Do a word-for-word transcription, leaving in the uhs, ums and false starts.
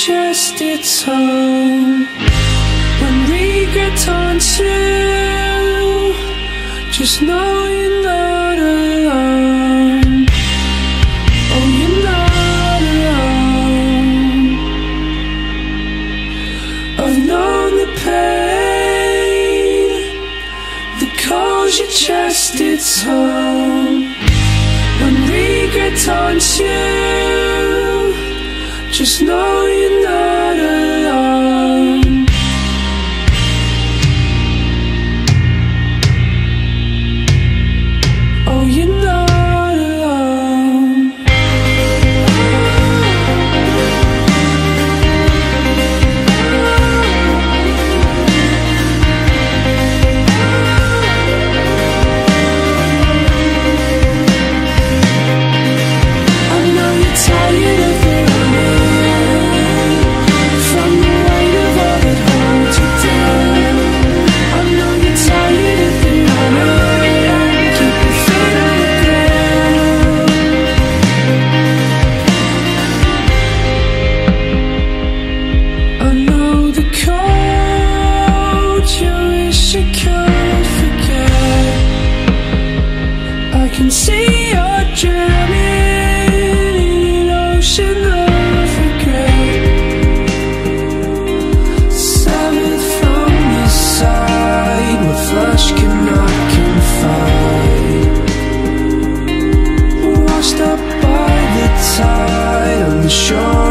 chest, it's home. When regret taunts you, just know you're not alone. Oh, you're not alone. I've known the pain that calls your chest, it's home. When regret taunts you, just know you're not alone. Oh, you're not alone. I know you're tired of the running from the weight of all that holds you down. I know you're tired of the running, keep your feet on the ground. I know the cold you wish you could forget. I can see you're drowning in an ocean of regret. Severed from the side where flesh cannot confide, washed up by the tide on the shore